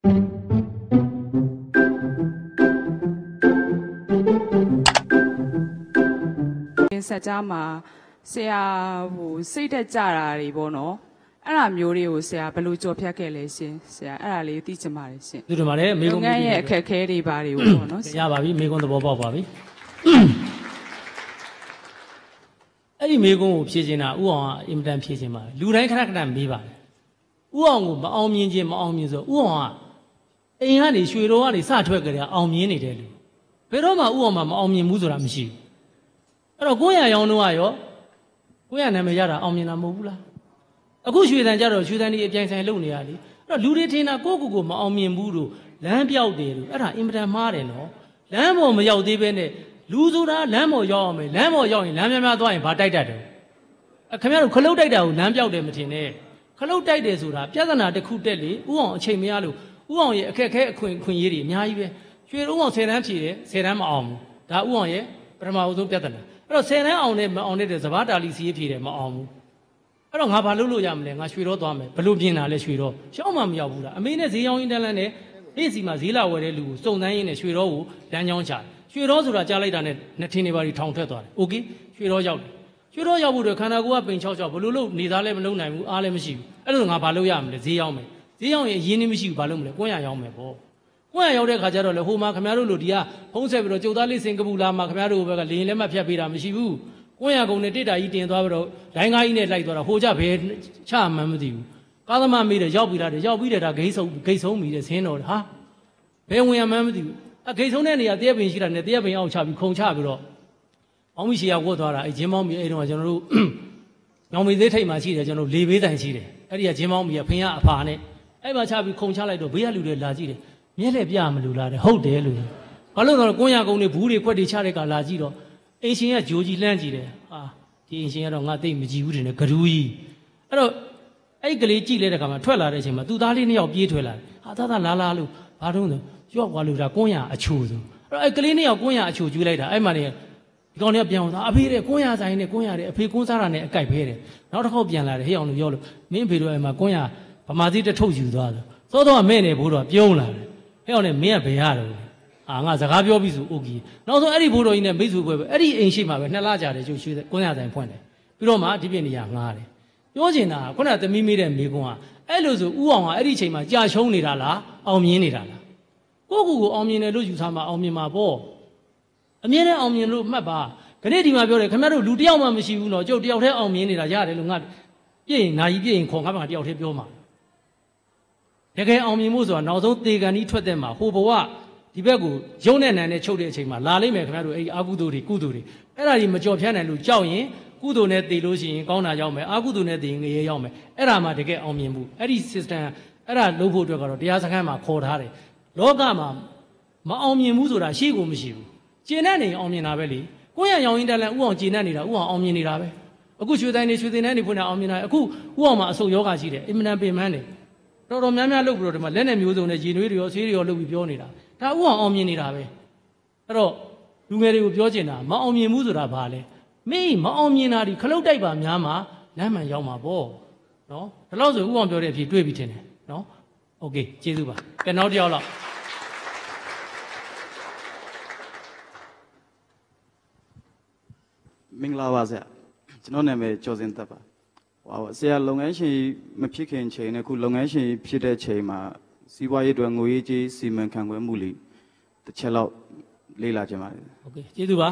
ဆက်ကြားမှာဆရာစိတ်သက်ကြတာတွေပေါ့နော်အဲ့ဒါမျိုးတွေကိုဆရာဘယ်လိုကြော်ဖြတ်ခဲ့လဲရှင်ဆရာအဲ့ဒါလေးသိချင်ပါတယ်ရှင်သူတို့မှာလည်းမိကုံးရဲ့အခက်အခဲတွေပါတွေပေါ့နော်ရပါပြီမိကုံးသဘောပေါက်ပါပြီအဲ့ဒီမိကုံးကိုဖြည့်ချင်တာဥအောင်ကအင်မတန်ဖြည့်ချင်ပါတယ်လူတိုင်းခဏခဏမေးပါတယ်ဥအောင်ကိုမအောင်မြင်ခြင်းမအောင်မြင်ဆိုဥအောင်ကအိမ်ကနေရွှေတော်ကနေစထွက်ကြတယ်အောင်မြင်နေတယ်လူဘယ်တော့မှဥအောင်မှမအောင်မြင်ဘူးဆိုတာမရှိဘူးအဲ့တော့900ရောင်းတော့ရော900နာမည်ရတာအောင်မြင်တာမဟုတ်ဘူးလားအခုရွှေတန်ကြတော့ရွှေတန်ဒီအပြိုင်ဆိုင်လုပ်နေရလေအဲ့တော့လူတွေထင်တာကိုမအောင်မြင်ဘူးလို့လမ်းပြောက်တယ်လို့အဲ့ဒါအင်မတန်မှားတယ်နော်လမ်းပေါ်မရောက်သေးပဲနဲ့လူဆိုတာလမ်းပေါ်ရောက်အောင်မယ်လမ်းပေါ်ရောက်ရင်လမ်းများသွားရင်ဘာတိုက်တတ်တယ်ခင်ဗျားတို့ခလုတ်တိုက်တာကိုလမ်းပြောက်တယ်မထင်နဲ့ခလုတ်တိုက်တယ်ဆိုတာပြဿနာတစ်ခုတက်လေဥအောင်အချိန်မရလို့ဥအောင်ရဲ့အခက်ခဲအခွင့်အရေးတွေအများကြီးပဲရွှေဥအောင်10တန်းဖြည့်တယ်10တန်းမအောင်ဘူးဒါဥအောင်ရဲ့ပထမအဆုံးပြဿနာအဲ့တော့10တန်းအောင်နဲ့မအောင်တဲ့စဘာတာလီစီဖြည့်တယ်မအောင်ဘူးအဲ့တော့ငါဘာလုပ်လို့ရမလဲငါရွှေတော့သွားမယ်ဘလို့ပြင်တာလဲရွှေတော့ရှောင်းမှမရောက်ဘူးလားအမေနဲ့ဈေးရောင်းရင်းတန်းလန်းနဲ့နေ့စီမှာဈေးလာဝယ်တဲ့လူကိုစုံစမ်းရင်းနဲ့ရွှေတော့ကိုလမ်းကြောင်းချတယ်ရွှေတော့ဆိုတာကြားလိုက်တာနဲ့နှစ်ထင်းတွေပါထောင်ထွက်သွားတယ်โอเคရွှေတော့ရောက်တယ်ရွှေတော့ရောက်ဖို့အတွက်ခန္ဓာကိုယ်ကပိန်66ဘလို့လို့နေသားလည်းမလုံနိုင်ဘူးအားလည်းမရှိဘူးအဲ့လိုငါဘာလုပ်ရမလဲဈေးရောင်းမယ်ဈေးရောင်းရင်အရင်နေမရှိဘူးဘာလုပ်မလဲ900ရောင်းမယ်ပေါ့900ရောက်တဲ့ခါကျတော့လေဟိုမှာခင်ဗျားတို့လိုဒီကဖုံးဆက်ပြီးတော့ကျုပ်သားလေးစင်ကပူလာမှာခင်ဗျားတို့ဘက်ကလေရင်လက်မှတ်ဖြတ်ပေးတာမရှိဘူး900ကုန်နဲ့တိတာကြီးတင်သွားပြီးတော့ဒိုင်းကားကြီးနဲ့လိုက်သွားတာဟိုကြဘယ်ချမှန်းမသိဘူးကားသမားမေးတယ်ရောက်ပြီလားရောက်ပြီတယ်ဒါဂိတ်ဆုံးပြီတဲ့ဇင်းတော်ဟာဘယ်ဝင်ရမှန်းမသိဘူးအဂိတ်ဆုံးတဲ့နေရာတရက်ပင်ရှိတာနဲ့တရက်ပင်အောက်ချပြီးခုံချပြီးတော့ပေါင်းမိရှေရဝတ်သွားတာအဲဂျင်းပေါင်းမီအဲတုန်းကကျွန်တော်တို့ညောင်မီသေးထိတ်မှာရှိတယ်ကျွန်တော်လေဘေးတိုင်ရှိတယ်အဲ့ဒီကဂျင်းပေါင်းမီကဖင်ကအဖာနဲ့အဲ့မှာချပြီးခုံချလိုက်တော့ဘေးကလူတွေလာကြည့်တယ်မြဲလက်ပြမလို့လားတဲ့ဟုတ်တယ်လို့ဘာလို့တော့900ကုန်တွေဘူးတွေခွက်တွေချတဲ့ကလာကြည့်တော့အင်ရှင်ကဂျိုကြီးလှမ်းကြည့်တယ်ဟာဒီအင်ရှင်ကတော့ငါသိမကြည့်ဘူးတင်တယ်ဂရူးကြီးအဲ့တော့အဲ့ကလေးကြည့်လိုက်တဲ့ခါမှာထွက်လာတဲ့အချိန်မှာသူ့သားလေး2ယောက်ပြေးထွက်လာတယ်ဟာသားလာလို့ဘာတော့ဆိုရော့သွားလို့ဒါ900အချိုဆိုအဲ့တော့အဲ့ကလေး2ယောက်900အချိုကျွေးလိုက်တာအဲ့မှာနေဒီကောင်တွေကပြန်သွားအဖေတဲ့900ဆိုင်နဲ့900တဲ့အဖေ9စားတာနဲ့အကြိုက်ဖဲတယ်နောက်တစ်ခေါက်ပြန်လာတယ်ဟေ့အောင်လို့ရောလို့မင်းအဖေတို့အဲ့မှာ900ဗမာသီးတစ်ထုပ်ယူသွားတယ်စောတော့မဲ့နေဘိုးတော်ပြုံးလာတယ်ဟေ့အောင်နဲ့မင်းကဘယ်ရတော့ငါစကားပြောပြီးဆိုအိုကီနောက်ဆုံးအဲ့ဒီဘိုးတော်ကြီးနဲ့မိတ်ဆွေပွဲပဲအဲ့ဒီအိမ်ရှိမှာပဲ2လကြာတယ်ကျိုးရွှေ900ဆိုင်ဖွင့်တယ်ပြီးတော့မှဒီပြည့်နေရငားတယ်ပြောချင်တာခုနကသမီးမေးတဲ့မိကွန်းကအဲ့လိုဆိုဥအောင်ကအဲ့ဒီချိန်မှာကြာရှုံးနေတာလားအောင်မြင်နေတာလားကိုအောင်မြင်တယ်လို့ယူဆမှာအောင်မြင်မှာပေါ့အမြင်နဲ့အောင်မြင်လို့မှတ်ပါခဏဒီမှာပြောတယ်ခင်ဗျားတို့လူတယောက်မှမရှိဘူးနော်ကျုပ်တယောက်တည်းအောင်မြင်နေတာရတယ်လို့ငါပြည့်ရင်နာကြီးပြည့်ရင်ခေါ်ငါမှတယောက်တည်းပြောမှာတကယ်အောင်မြင်မှုဆိုတာနောက်ဆုံးသေကန်ကြီးထွက်တဲ့မှာဟိုဘဝဒီဘက်ကိုရုံနဲ့နံနဲ့ချုပ်တဲ့အချိန်မှာလာလိမ့်မယ်ခင်ဗျားတို့အဲ့ဒီအာကုသိုလ်တွေကုသိုလ်တွေအဲ့ဒါကြီးမကြော်ဖြန်းနိုင်လို့ကြောက်ရင်ကုသိုလ်နဲ့တည်လို့ရှိရင်ကောင်းတာရောက်မယ်အာကုသိုလ်နဲ့တည်ရင်ငရေရောက်မယ်အဲ့ဒါမှတကယ်အောင်မြင်မှုအဲ့ဒီ system အဲ့ဒါလုပ်ဖို့အတွက်ကတော့တရားစခန်းမှာခေါ်ထားတယ်လောကမှာမအောင်မြင်ဘူးဆိုတာရှိကိုမရှိဘူးကျင့်တဲ့နေအောင်မြင်တာပဲလေ900ရောင်ရင်းတက်လန်ဥအောင်ကျင့်တဲ့နေတာဥအောင်အောင်မြင်နေတာပဲအခုရွှေတိုင်းနေရွှေသင်တန်းနေဖွင့်တာအောင်မြင်တာအခုဥအောင်မှာအဆုတ်ယောဂရှိတယ်အင်မတန်ပင်ပန်းတယ်တော်တော်များများလုပ်ပြီးတော့ဒီမှာလက်နဲ့မျိုးစုံနဲ့ရေနွေးတွေရောဆေးတွေရောလုပ်ပြီးပြောနေတာဒါဥအောင်မြင်နေတာပဲအဲ့တော့လူငယ်တွေကိုပြောချင်တာမအောင်မြင်ဘူးဆိုတာဘာလဲမင်းမအောင်မြင်တာဒီခလုတ်တိုက်ပါများမှာလမ်းမှန်ရောက်မှာပေါ့နော်ဒါလို့ဆိုဥအောင်ပြောတဲ့အဖြစ်တွေးပြီးထင်တယ်နော်โอเคကျေးဇူးပါကဲနောက်တစ်ယောက်လောက်မင်္ဂလာပါဆရာကျွန်တော်နာမည်ကျော်စင်သက်ပါဟောဆရာလုပ်ငန်းရှင်မဖြစ်ခင်ချိန်နဲ့အခုလုပ်ငန်းရှင်ဖြစ်တဲ့ချိန်မှာစီးပွားရေးအတွက်ငွေရေးကြေးစီမံခန့်ခွဲမှုလေးတစ်ချက်လောက်လေ့လာကြပါမယ်โอเคကျေးဇူးပါ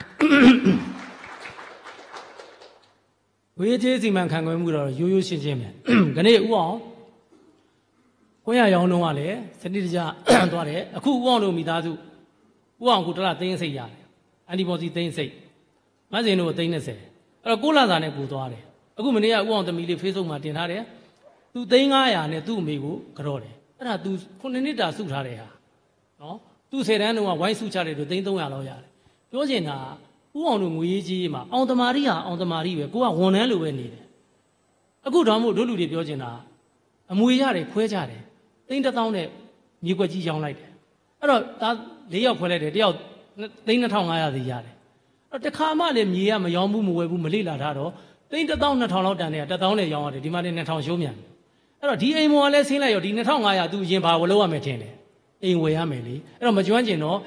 ငွေရေးကြေးစီမံခန့်ခွဲမှုတော့ရိုးရိုးရှင်းရှင်းပဲခဏဥအောင်900ရောင်းတော့ကလည်းစနစ်တကျသွားတယ်အခုဥအောင်တို့မိသားစုဥအောင်ကိုတလားသိန်းစိတ်ရတယ်အန်တီဘော်စီသိန်းစိတ်မဆင်တို့သိန်း30အဲ့တော့6လစာနဲ့ကိုသွားတယ်အခုမနေ့ကဥအောင်သမီးလေး Facebook မှာတင်ထားတယ်သူသိန်း900နဲ့သူ့အမေကိုကြော့တယ်အဲ့ဒါသူ9နှစ်တာစုထားတယ်ဟာနော်သူ10တန်းတုန်းကဝိုင်းစုချတယ်လို့သိန်း300လောက်ရတယ်ပြောချင်တာဥအောင်တို့ငွေရေးကြီးမှာအောင်တမာရီဟာအောင်တမာရီပဲကိုကဝန်ထမ်းလိုပဲနေတယ်အခုတော့မို့တို့လူတွေပြောချင်တာအမွေရတယ်ခွဲကြတယ်သိန်း1000နဲ့မြေကွက်ကြီးရောင်းလိုက်တယ်အဲ့တော့ဒါ4ယောက်ခွဲလိုက်တယ်တယောက်သိန်း2500စီရတယ်အဲ့တခါမှလည်းမြေကမရောင်းဘူးမဝယ်ဘူးမလိလာထားတော့သိန်း1000 2000လောက်တန်နေတာ1000နဲ့ရောင်းရတယ်ဒီမှာလည်း2000ရှုံးမြန်အဲ့တော့ဒီအိမ်မော်ကလည်းဆင်းလိုက်ရောဒီ2500သူရင်ဘာဝလို့ရမယ်ထင်တယ်အိမ်ဝယ်ရမယ်လေအဲ့တော့မကျွမ်းကျင်တော့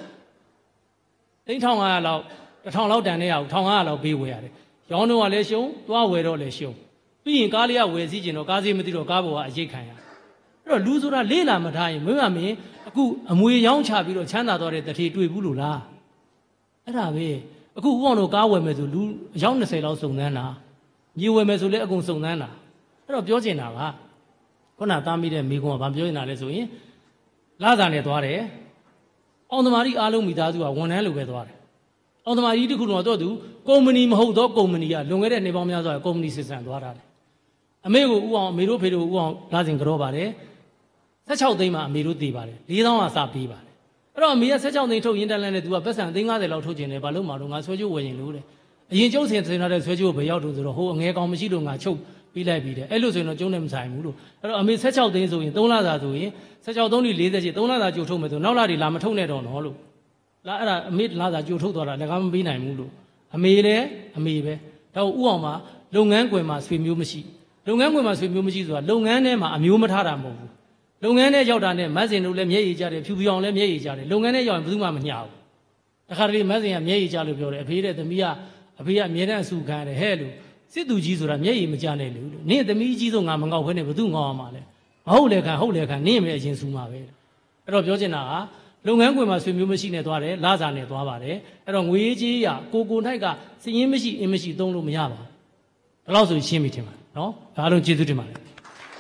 1500လောက်1000လောက်တန်နေရအောင်1500လောက်ပေးဝယ်ရတယ်ရောင်းတော့ကလည်းရှုံးသွားဝယ်တော့လည်းရှုံးပြီးရင်ကားလေးကဝယ်စီးကျင်တော့ကားစီးမသိတော့ကားပေါ်ကအရိတ်ခံရအဲ့တော့လူဆိုတာလေးလာမထားရင်မင်းမင်းအခုအမွေရောင်းချပြီးတော့ချမ်းသာသွားတဲ့တထေတွေ့ဘူးလို့လားအဲ့ဒါပဲအခုဥအောင်တို့ကားဝယ်မယ်ဆိုလူအယောက်20လောက်စုံစမ်းတာမြေဝယ်မယ်ဆိုလည်းအကုန်စုံစမ်းတာအဲ့တော့ပြောချင်တာကခုနသားမိတဲ့မိကွန်းကဘာပြောနေတာလဲဆိုရင်လာစာနဲ့သွားတယ်အောင်သမားကြီးအားလုံးမိသားစုကဝန်ထမ်းလိုပဲသွားတယ်အောင်သမားကြီးတခုတော့သူကုမ္ပဏီမဟုတ်တော့ကုမ္ပဏီကလွန်ခဲ့တဲ့နှစ်ပေါင်းများစွာကုမ္ပဏီစစ်ဆန်သွားတာလေအမေကိုဥအောင်အမေတို့ဖေတို့ဥအောင်လာစဉ်ကြောပါတယ်16သိန်းမှအမေတို့တည်ပါတယ်4000ကစပေးပါတယ်အဲ့တော့အမေက16သိန်းထုတ်ရင်းတန်းလန်းနဲ့သူကပတ်စံ350လောက်ထုတ်ကျင်တယ်ဘာလို့မှတော့ငါဆွဲချိုးဝယ်ရင်လို့တဲ့အရင်ကျုပ်စင်ထားတဲ့ဆွဲချိုးကိုဘယ်ရောက်တုံးဆိုတော့ဟိုအငဲကောင်မရှိလို့ငါချုပ်ပြီးလိုက်ပြီးတယ်အဲ့လိုဆိုရင်တော့ကျုံးနဲ့မဆိုင်ဘူးလို့အဲ့တော့အမေ16သိန်းဆိုရင်3လစာဆိုရင်16သုံးပြီး48 3လစာကြိုထုတ်မယ်ဆိုနောက်လတွေလာမထုတ်နဲ့တော့နော်လို့လာအဲ့ဒါအမေလစာကြိုထုတ်သွားတာလည်းကားမပေးနိုင်ဘူးလို့အမေလည်းအမေပဲတော့ဥအောင်မှာလုပ်ငန်းခွင်မှာဆွေမျိုးမရှိလုပ်ငန်းခွင်မှာဆွေမျိုးမရှိဆိုတာလုပ်ငန်းထဲမှာအမျိုးမထားတာမဟုတ်ဘူးလုပ်ငန်းထဲရောက်တာနဲ့မတ်စင်တို့လည်းမျက်ရည်ကျတယ်ဖြူဖြူအောင်လည်းမျက်ရည်ကျတယ်လုပ်ငန်းထဲရောက်ရင်ဘယ်သူမှမညှာဘူးတခါတလေမတ်စင်ကမျက်ရည်ကျလို့ပြောတယ်အဖေတဲ့သမီးကအဖေကအမြဲတမ်းအဆူခံရတယ်ဟဲ့လို့စစ်သူကြီးဆိုတာမျက်ရည်မကျနဲ့လို့နင့်သမီးကြီးဆိုငါမငေါ့ခွဲနဲ့ဘယ်သူငေါ့အောင်မှာလဲမဟုတ်လေခံဟုတ်လေခံနင့်ပဲအရင်ဆူမှာပဲအဲ့တော့ပြောချင်တာကလုပ်ငန်းခွင်မှာဆွေမျိုးမရှိနဲ့သွားတယ်လစာနဲ့သွားပါတယ်အဲ့တော့ငွေရေးကြေးရကိုထိုက်ကစည်ရင်းမရှိအင်းမရှိသုံးလို့မရပါဘူးဒါလို့ဆိုရှင်းပြီထင်ပါနော်အားလုံးကျေးဇူးတင်ပါတယ်ကဲ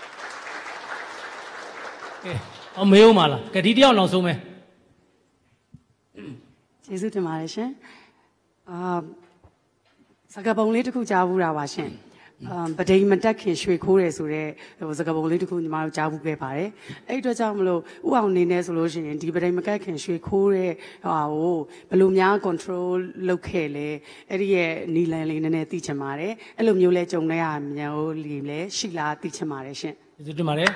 အမေဦးမလားကတိတယောက်နောက်ဆုံးပဲကျေးဇူးတင်ပါတယ်ရှင်စကားပုံလေးတစ်ခုကြားဘူးတာပါရှင်ပဒိန်မတက်ခင်ရွှေခိုးတယ်ဆိုတော့စကားပုံလေးတစ်ခုညီမတို့ကြားဘူးခဲ့ပါတယ်အဲ့အတွက်ကြောင့်မလို့ဥအောင်နေနေဆိုလို့ရှိရင်ဒီပဒိန်မကက်ခင်ရွှေခိုးတဲ့ဟာကိုဘယ်လိုများ control လုပ်ခဲ့လဲအဲ့ဒီရဲ့နီလန်လေးနည်းနည်းသိချင်ပါတယ်အဲ့လိုမျိုးလဲကြုံရရမြန်ဟိုလီလဲရှိလားသိချင်ပါတယ်ရှင်ကျေးဇူးတင်ပါတယ်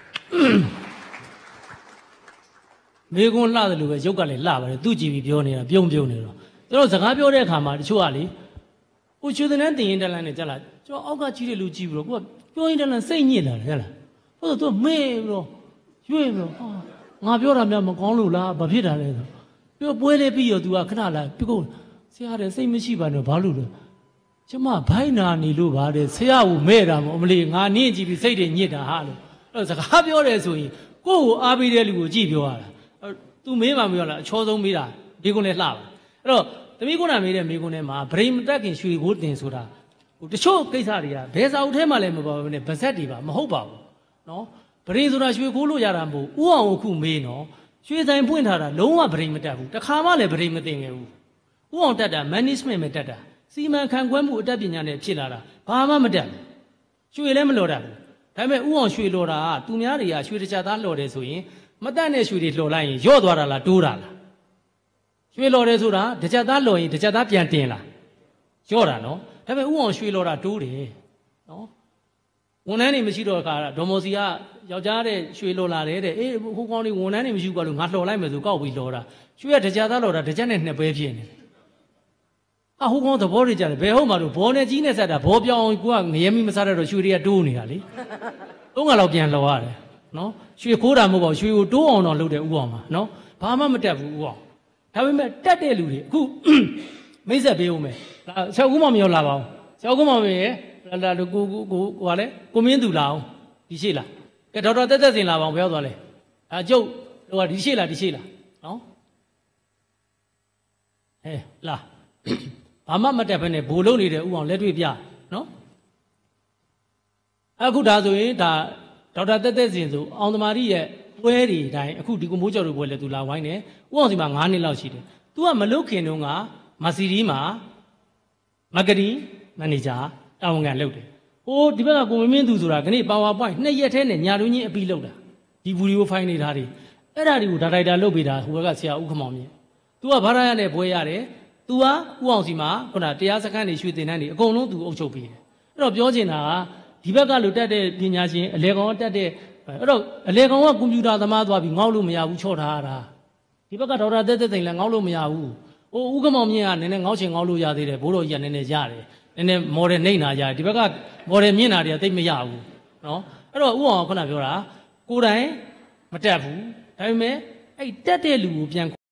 မေကွန်းလှတယ်လို့ပဲရုပ်ကလည်းလှပါတယ်သူ့ကြည့်ပြီးပြောနေတာပြုံးနေတော့ကျွန်တော်စကားပြောတဲ့အခါမှာတချို့ကလေဟိုချွေတဲ့န်းတင်ရင်တလန်းနဲ့ကြက်လာကျွန်တော်အောက်ကကြီးတဲ့လူကြည့်ပြီးတော့ကိုကပြောရင်တလန်းစိတ်ညစ်လာတယ်ဟဲ့လားဟုတ်တော့သူမေးပြီးတော့ရွေ့ပြီးတော့ငါပြောတာများမကောင်းလို့လားဘာဖြစ်တာလဲဆိုပြောပွဲလေးပြီးတော့ तू ကခဏလာပြကုတ်ဆရာတဲ့စိတ်မရှိပါနဲ့ဘာလို့လဲကျမဘိုင်းနာနေလို့ပါတဲ့ဆရာကမဲ့တာမအမလီငါနင်းကြည့်ပြီးစိတ်တွေညစ်တာဟာလို့အဲ့စကားပြောတယ်ဆိုရင်ကိုယ့်ကိုအားပေးတဲ့လူကိုကြည့်ပြောရတာသူမေးမှမပြောလားအချောဆုံးမေးတာဒီကုန်းနဲ့လှပါအဲ့တော့သမီးကုန်းနာမေးတဲ့မေးကုန်းထဲမှာဗရိမတက်ခင်ရွှေကိုတင်ဆိုတာဟိုတချို့ကိစ္စတွေကဘယ်စာအုပ်ထဲမှာလည်းမပါဘူးနဲ့ဗဇက်တွေပါမဟုတ်ပါဘူးနော်ဗရိဆိုတာရွှေကိုလို့ရတာမဟုတ်ဥအောင်အခုမေးနော်ရွှေဆိုင်ဖွင့်ထားတာလုံးဝဗရိမတက်ဘူးတခါမှလည်းဗရိမတင်ခဲ့ဘူးဥအောင်တက်တာ management ပဲတက်တာစီမံခန့်ခွဲမှုအတတ်ပညာနဲ့ဖြစ်လာတာဘာမှမတက်ဘူးရွှေလည်းမလော်တတ်ဘူးဒါပေမဲ့ဥအောင်ရွှေလော်တာကသူများတွေကရွှေတကြသားလော်တယ်ဆိုရင်မတတ်တဲ့ရွှေတွေလှော်လိုက်ရင်ရော့သွားတာလားတိုးတာလားရွှေလော်တယ်ဆိုတာတကြသားလော်ရင်တကြသားပြန်တင်လားရော့တာနော်ဒါပေမဲ့ဥအောင်ရွှေလော်တာတိုးတယ်နော်ဝန်ထမ်းတွေမရှိတော့အခါဒေါ်မော်စီကယောက်ျားတဲ့ရွှေလော်လာတယ်တဲ့အေးဟိုကောင်းလေးဝန်ထမ်းတွေမရှိဘူးကွာလို့ငါလှော်လိုက်မယ်ဆိုကောက်ပြီးလော်တာရွှေကတကြသားလော်တာတကြနဲ့နှစ်ပဲဖြစ်နေတယ်ဟိုကောင်းသဘောတွေကြတယ်ဘယ်ဟုတ်မှလို့ဘောနဲ့ကြီးနဲ့ဆက်တာဘောပြောင်းကိုကငရဲမီမစားတဲ့တော့ရွှေတွေကတိုးနေတာလေ3ခါလောက်ပြန်လော်ရတယ်နော်ရွှေခိုးတာမဟုတ်ပါဘူးရွှေကိုတိုးအောင်တော့လုပ်တယ်ဥအောင်မှာနော်ဘာမှမတက်ဘူးဥအောင်ဒါပေမဲ့တက်တဲ့လူတွေအခုမိတ်ဆက်ပေးဦးမယ်ဆရာဦးမောင်မြောက်လာပါအောင်ဆရာဦးမောင်မြေရဲ့လာကိုဟာလဲကိုမင်းသူလာအောင်ဒီရှိလားကဲဒေါက်တာတက်စင်လာပါအောင်ဘယ်ရောက်သွားလဲကျုပ်ဟိုကဒီရှိလားနော်ဟဲ့လာဘာမှမတက်ဘဲနဲ့ဘိုလ်လုံးနေတဲ့ဥအောင်လက်တွေ့ပြနော်အခုဒါဆိုရင်ဒါဒေါက်တာတက်စင်ဆိုအောင်သမားကြီးရဲ့ပွဲတွေတိုင်းအခုဒီကိုမိုးကျော်တို့ပွဲလဲသူလာဝိုင်းတယ်ဥအောင်စီမှာ9နှစ်လောက်ရှိတယ်သူကမလုတ်ခင်တုန်းကမစီရီမှာမဂရီမန်နေဂျာတာဝန်ခံလုပ်တယ်ဟိုဒီဘက်ကကိုမင်းသူဆိုတာခဏပါဝါပွိုင်း2ရက်ထဲနဲ့ညာတွင်းချင်းအပြီးလုပ်တာဒီဗီဒီယိုဖိုင်တွေထားတယ်အဲ့ဒါတွေကိုဒါရိုက်တာလုပ်ပေးတာဟိုဘက်ကဆရာဦးခမောင်မြင့်သူကဘာသာရနဲ့ပွဲရတယ်သူကဥအောင်စီမှာခုနတရားစခန်းတွေရွှေတင်တန်းတွေအကုန်လုံးသူအုပ်ချုပ်ပေးတယ်အဲ့တော့ပြောချင်တာကဒီဘက်ကလို့တက်တဲ့ပညာရှင်အလေကောင်တက်တဲ့အဲ့တော့အလေကောင်ကကွန်ပျူတာသမားသွားပြီးငေါ့လို့မရဘူးချော့ထားရတာဒီဘက်ကဒေါက်တာတက်သိန်းလည်းငေါ့လို့မရဘူးဟိုဦးကမောင်မြင့်ကနည်းနည်းငေါ့ချင်ငေါ့လို့ရသေးတယ်ဘိုးတော်ကြီးကနည်းနည်းရတယ်နည်းနည်းမော်ဒယ်နှိမ့်နာရတယ်ဒီဘက်ကမော်ဒယ်မြင့်တာတွေကသိမရဘူးနော်အဲ့တော့ဥအောင်ခုနပြောတာကိုယ်တိုင်မတက်ဘူးဒါပေမဲ့အဲ့တက်တဲ့လူကိုပြန်